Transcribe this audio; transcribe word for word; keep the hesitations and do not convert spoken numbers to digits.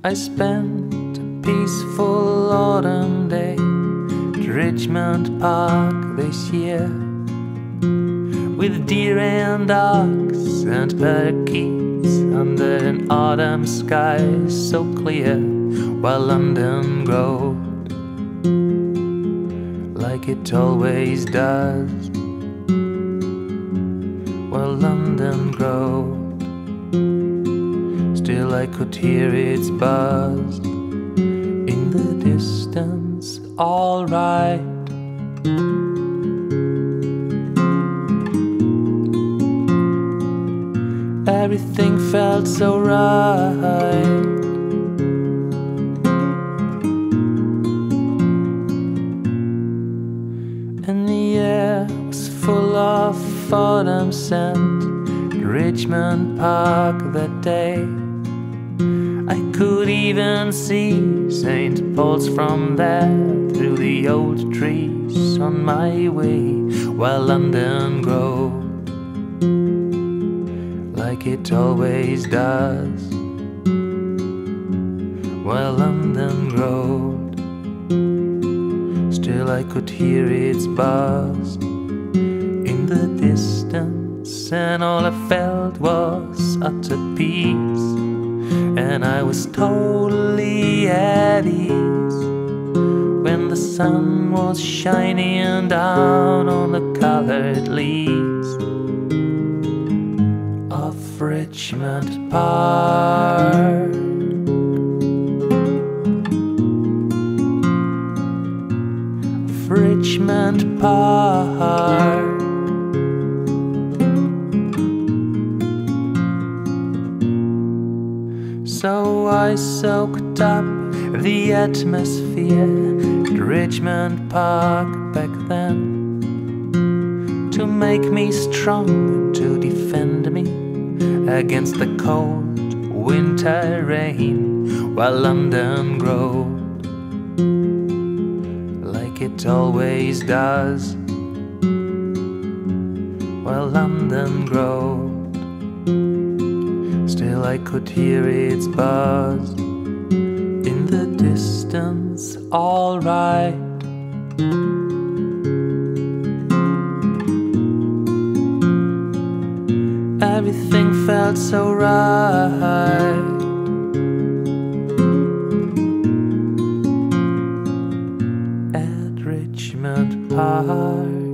I spent a peaceful autumn day at Richmond Park this year, with deer and ducks and parakeets under an autumn sky so clear, while London glowed like it always does. While London glowed, still I could hear its buzz in the distance, all right. Everything felt so right. And the air was full of autumn scent at Richmond Park that day. I could even see Saint Paul's from there, through the old trees on my way, while London glowed like it always does. While London glowed, still I could hear its buzz in the distance, and all I felt was utter peace, and I was totally at ease when the sun was shining down on the colored leaves of Richmond Park. Of Richmond Park. So I soaked up the atmosphere at Richmond Park back then, to make me strong and to defend me against the cold winter rain, while London glowed like it always does. While London glowed, still I could hear its buzz in the distance, all right. Everything felt so right. At Richmond Park.